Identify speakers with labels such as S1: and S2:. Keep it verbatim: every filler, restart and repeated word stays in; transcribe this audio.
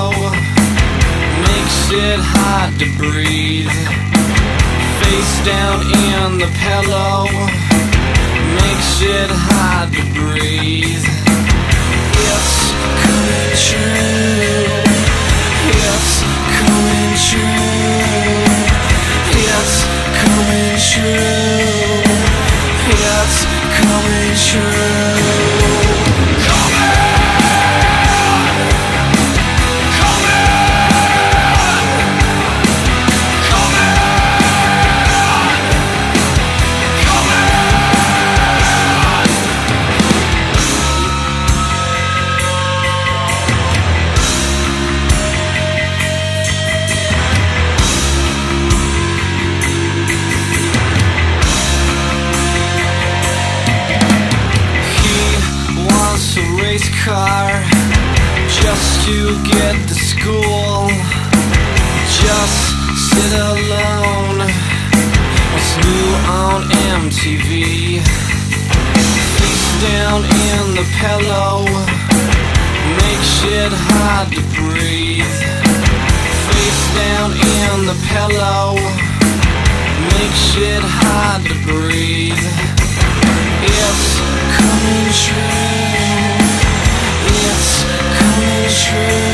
S1: pillow makes it hard to breathe. Face down in the pillow makes it hard to breathe. It's coming true. It's coming true. It's coming true. It's coming true. Car just to get to school, just sit alone. What's new on M T V? Face down in the pillow makes it hard to breathe. Face down in the pillow makes it hard to breathe. It's coming true. It's coming true.